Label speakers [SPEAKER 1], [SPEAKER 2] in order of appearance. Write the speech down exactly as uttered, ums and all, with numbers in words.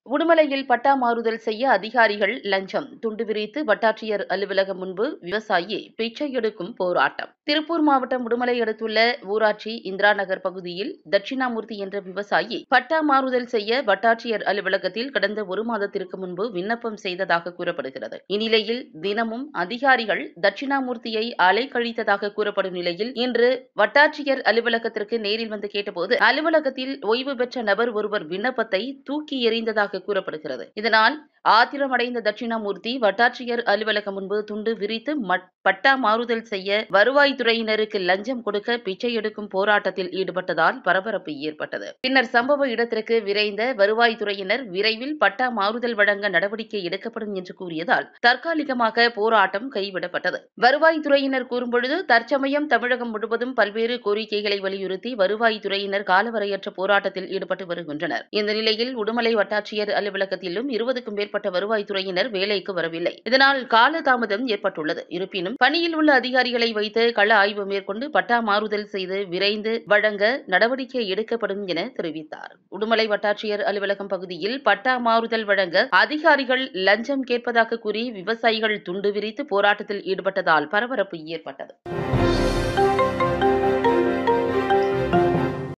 [SPEAKER 1] உடுமலையில் பட்டா மாறுதல் செய்ய அதிகாரிகள் லஞ்சம் துண்டு விரித்து வட்டாட்சியர் அலுவலகம் முன்பு விவசாயி பிச்சை எடுக்கும் போராட்டம். திருப்பூர் மாவட்டம் உடுமலை அடுத்துள்ள ஊராட்சி இந்திரா நகர் பகுதியில் தட்சிணாமூர்த்தி என்ற விவசாயி பட்டா மாறுதல் செய்ய வட்டாட்சியர் அலுவலகத்தில் கடந்த ஒரு மாதத்திற்கு முன்பு விண்ணப்பம் செய்ததாக கூறப்படுகிறது. இந்நிலையில் தினமும் அதிகாரிகள் தட்சிணாமூர்த்தியை அலைக்கழித்ததாக கூறப்படும் நிலையில் இன்று வட்டாட்சியர் அலுவலகத்திற்கு நேரில் வந்து கேட்டபோது அலுவலகத்தில் ஓய்வு பெற்ற நபர் ஒருவர் விண்ணப்பத்தை தூக்கி எறிந்ததாக கூறப்படுகிறது. இதனால் ஆத்திரமடைந்த தட்சிணாமூர்த்தி வட்டாட்சியர் அலுவலகம் முன்பு துண்டு விரித்து பட்டா மாறுதல் செய்ய வருவாய்த்துறையினருக்கு லஞ்சம் கொடுக்க பிச்சை எடுக்கும் போராட்டத்தில் ஈடுபட்டதால் பரபரப்பு ஏற்பட்டது. பின்னர் சம்பவ இடத்திற்கு விரைந்த வருவாய்த்துறையினர் விரைவில் பட்டா மாறுதல் வழங்க நடவடிக்கை எடுக்கப்படும் என்று கூறியதால் தற்காலிகமாக போராட்டம் கைவிடப்பட்டது. வருவாய்த்துறையினர் கூறும்பொழுது தற்சமயம் தமிழகம் முழுவதும் பல்வேறு கோரிக்கைகளை வலியுறுத்தி வருவாய்த்துறையினர் காலவரையற்ற போராட்டத்தில் ஈடுபட்டு வருகின்றனர். இந்த நிலையில் உடுமலை வட்டாட்சியர் அலுவலகத்திலும் இருபதுக்கும் மேற்பட்ட வருவாய்த்துறையினர் வேலைக்கு வரவில்லை. இதனால் காலதாமதம் ஏற்பட்டுள்ளது. இருப்பினும் பணியில் உள்ள அதிகாரிகளை வைத்து கள ஆய்வு மேற்கொண்டு பட்டா மாறுதல் செய்து விரைந்து வழங்க நடவடிக்கை எடுக்கப்படும் என தெரிவித்தார். உடுமலை வட்டாட்சியர் அலுவலகம் பகுதியில் பட்டா மாறுதல் வழங்க அதிகாரிகள் லஞ்சம் கேட்பதாக கூறி விவசாயிகள் துண்டு விரித்து போராட்டத்தில் ஈடுபட்டதால் பரபரப்பு ஏற்பட்டது.